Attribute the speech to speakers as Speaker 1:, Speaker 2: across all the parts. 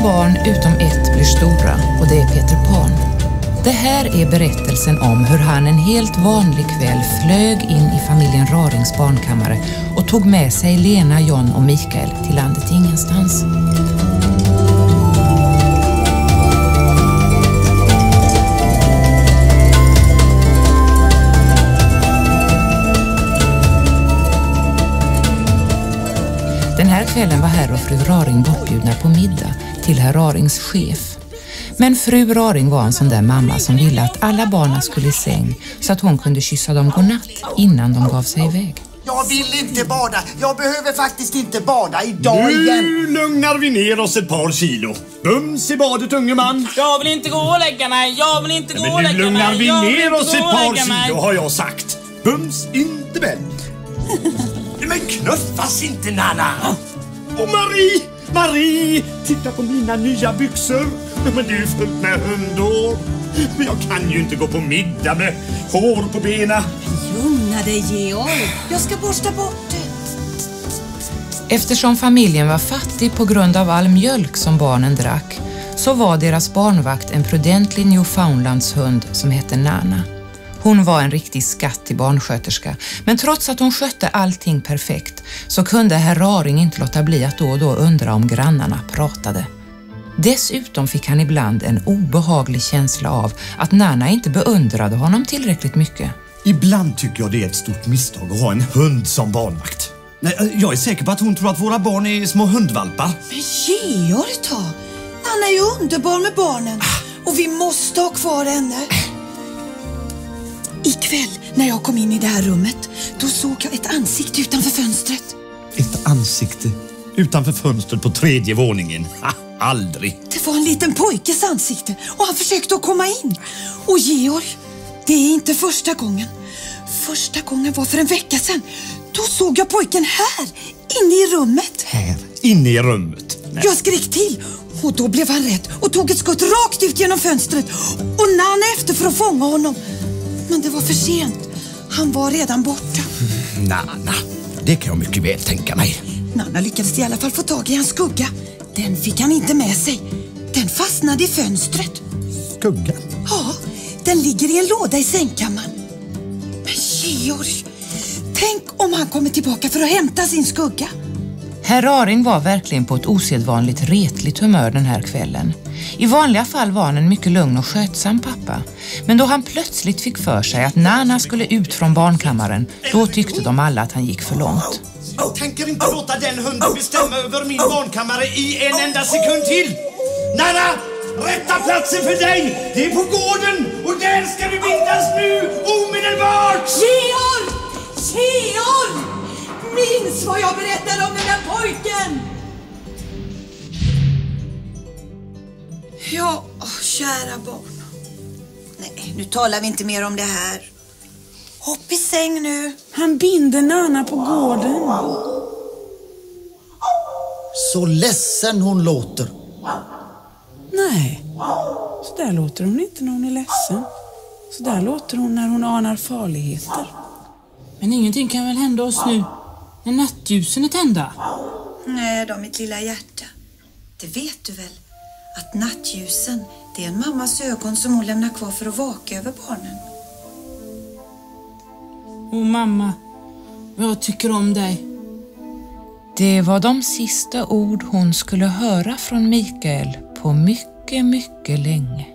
Speaker 1: barn utom ett blir stora och det är Peter Pan. Det här är berättelsen om hur han en helt vanlig kväll flög in i familjen Rarings barnkammare och tog med sig Lena, John och Mikael till landet ingenstans. Den här kvällen var herr och fru Raring bortbjudna på middag till herr Rarings chef. Men fru Raring var en sån där mamma som ville att alla barnen skulle i säng så att hon kunde kyssa dem godnatt innan de gav sig iväg.
Speaker 2: Jag vill inte bada. Jag behöver faktiskt inte bada idag igen.
Speaker 3: Nu lugnar vi ner oss ett par kilo. Bums i badet, unge man.
Speaker 4: Jag vill inte gå och lägga mig. Jag vill inte gå och lägga mig.
Speaker 3: Nu lugnar vi ner oss ett par kilo, har jag sagt. Bums inte bädd.
Speaker 2: Men knuffas inte, Nanna.
Speaker 3: Och Marie, titta på mina nya byxor. Men det är ju fullt med hundår. Men jag kan ju inte gå på middag med hår på benen.
Speaker 5: Lugna dig, Georg. Jag ska borsta bort det.
Speaker 1: Eftersom familjen var fattig på grund av all mjölk som barnen drack så var deras barnvakt en prudentlig Newfoundlandshund som hette Nana. Hon var en riktig skatt till barnsköterska, men trots att hon skötte allting perfekt så kunde herr Raring inte låta bli att då och då undra om grannarna pratade. Dessutom fick han ibland en obehaglig känsla av att Nana inte beundrade honom tillräckligt mycket.
Speaker 3: Ibland tycker jag det är ett stort misstag att ha en hund som barnvakt. Nej, jag är säker på att hon tror att våra barn är små hundvalpar.
Speaker 5: Men Georg, Nanna är ju underbar med barnen. Och vi måste ha kvar henne. Ikväll när jag kom in i det här rummet, då såg jag ett ansikte utanför fönstret.
Speaker 3: Ett ansikte utanför fönstret på 3:e våningen? Aldrig.
Speaker 5: Det var en liten pojkes ansikte och han försökte att komma in. Och Georg, det är inte första gången. Första gången var för en vecka sedan. Då såg jag pojken här, inne i rummet.
Speaker 3: Här, inne i rummet?
Speaker 5: Nej. Jag skrek till och då blev han rädd och tog ett skott rakt ut genom fönstret. Och Nanna efter för att fånga honom. Men det var för sent. Han var redan borta.
Speaker 3: Nanna, det kan jag mycket väl tänka mig.
Speaker 5: Nanna lyckades i alla fall få tag i en skugga. Den fick han inte med sig. Den fastnade i fönstret.
Speaker 3: Skugga?
Speaker 5: Ja, den ligger i en låda i sängkammaren. Men Georg, tänk om han kommer tillbaka för att hämta sin skugga.
Speaker 1: Herr Raring var verkligen på ett osedvanligt retligt humör den här kvällen. I vanliga fall var han en mycket lugn och skötsam pappa. Men då han plötsligt fick för sig att Nana skulle ut från barnkammaren, då tyckte de alla att han gick för långt.
Speaker 3: Jag tänker inte låta den hunden bestämma över min barnkammare i en enda sekund till. Nana, rätta platsen för dig! Det är på gården och där ska vi bildas nu, omedelbart!
Speaker 5: Georg! Minns vad jag berättade om den där pojken! Ja, kära barn. Nej, nu talar vi inte mer om det här. Hopp i säng nu.
Speaker 6: Han binder Nana på gården.
Speaker 2: Så ledsen hon låter.
Speaker 6: Nej, så där låter hon inte när hon är ledsen. Så där låter hon när hon anar farligheter.
Speaker 4: Men ingenting kan väl hända oss nu när nattljusen är tända?
Speaker 5: Nej då, mitt lilla hjärta. Det vet du väl? Att nattljusen, det är en mammas ögon som hon lämnar kvar för att vaka över barnen.
Speaker 4: Åh mamma, jag tycker om dig.
Speaker 1: Det var de sista ord hon skulle höra från Mikael på mycket, mycket länge.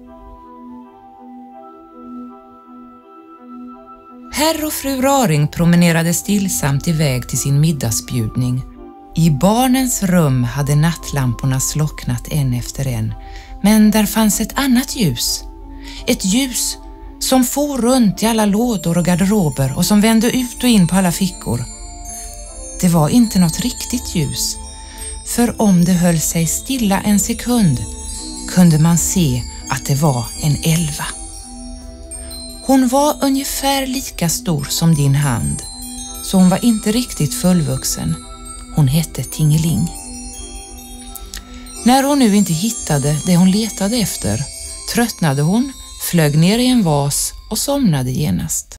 Speaker 1: Herr och fru Raring promenerade stillsamt iväg till sin middagsbjudning. I barnens rum hade nattlamporna slocknat en efter en, men där fanns ett annat ljus. Ett ljus som for runt i alla lådor och garderober och som vände ut och in på alla fickor. Det var inte något riktigt ljus, för om det höll sig stilla en sekund kunde man se att det var en 11. Hon var ungefär lika stor som din hand, så hon var inte riktigt fullvuxen. Hon hette Tingeling. När hon nu inte hittade det hon letade efter, tröttnade hon, flög ner i en vas och somnade genast.